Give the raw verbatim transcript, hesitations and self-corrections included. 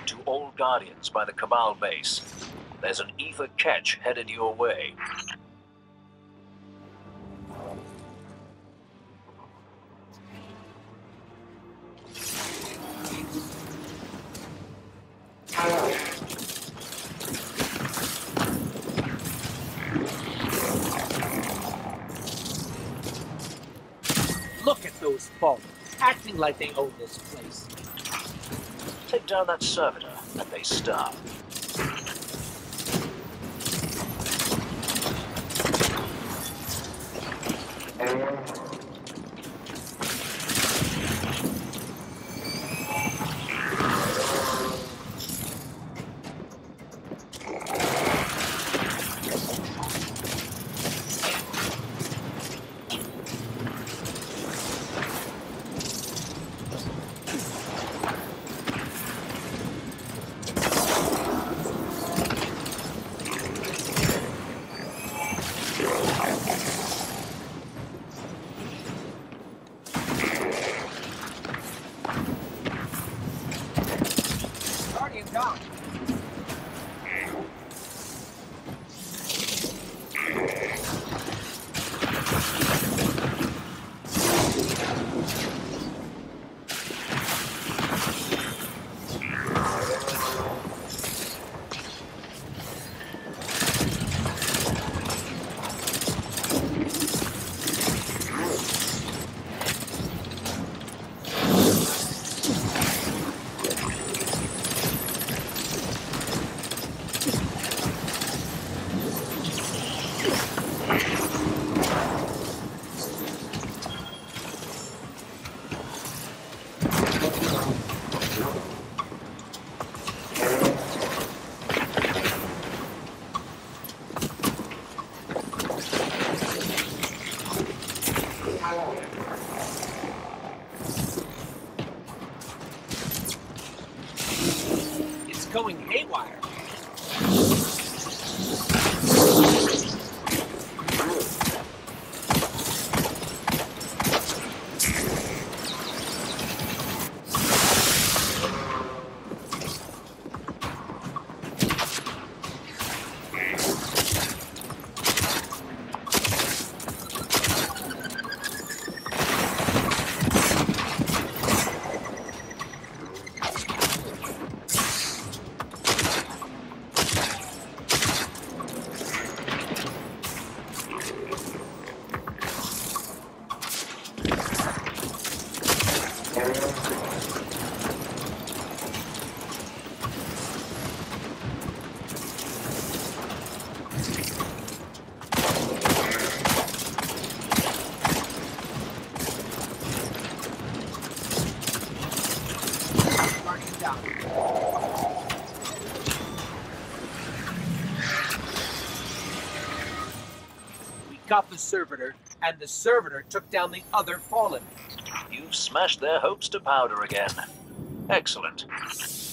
to all Guardians by the Cabal base. There's an Ether catch headed your way. Look at those folk, acting like they own this place. Take down that servitor, and they stop. It's going haywire. Got the servitor, and the servitor took down the other fallen. You've smashed their hopes to powder again. Excellent.